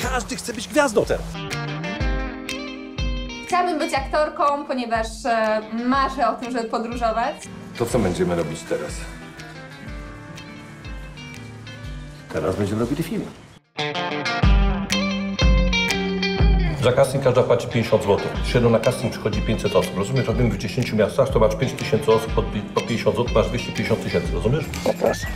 Każdy chce być gwiazdą teraz. Chciałabym być aktorką, ponieważ marzę o tym, żeby podróżować. To co będziemy robić teraz? Teraz będziemy robili film. Za casting każda płaci 50 zł. Średnio na casting przychodzi 500 osób. Rozumiesz? Robimy w 10 miastach, to masz 5000 osób, po 50 zł masz 250 000, rozumiesz? Zapraszam.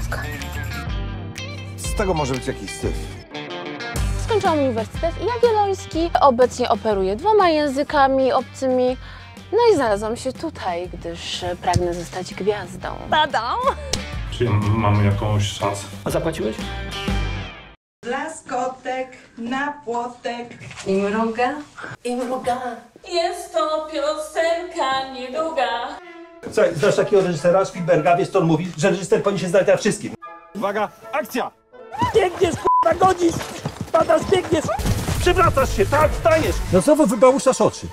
Z tego może być jakiś syf. Skończyłam Uniwersytet Jagielloński. Obecnie operuję 2 językami obcymi. No i znalazłam się tutaj, gdyż pragnę zostać gwiazdą. Tada! Czy mamy jakąś szansę? A zapłaciłeś? Blaskotek na płotek. I mruga. I mruga. Jest to piosenka niedługa. Słuchaj, znasz takiego reżysera Spielberga, wiesz co on mówi? Że reżyser powinien się znać na wszystkim. Uwaga, akcja! Biegniesz, k***a, godzisz! Padasz, biegniesz! Przewracasz się, tak, wstajesz! No znowu wybałuszasz oczy.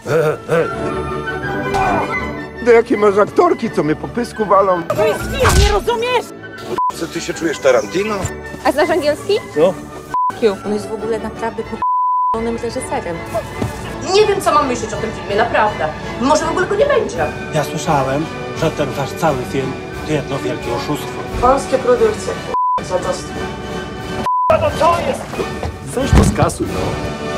No jakie masz aktorki, co mnie po pysku walą? To jest film, nie rozumiesz? Co, ty się czujesz Tarantino? A znasz angielski? Co? On jest w ogóle naprawdę p***onym reżyserem. Nie wiem, co mam myśleć o tym filmie, naprawdę. Może w ogóle go nie będzie. Ja słyszałem, że ten wasz cały film to jedno wielkie oszustwo. Polskie produkcje, za to. No co jest? Coś to skasuj, no.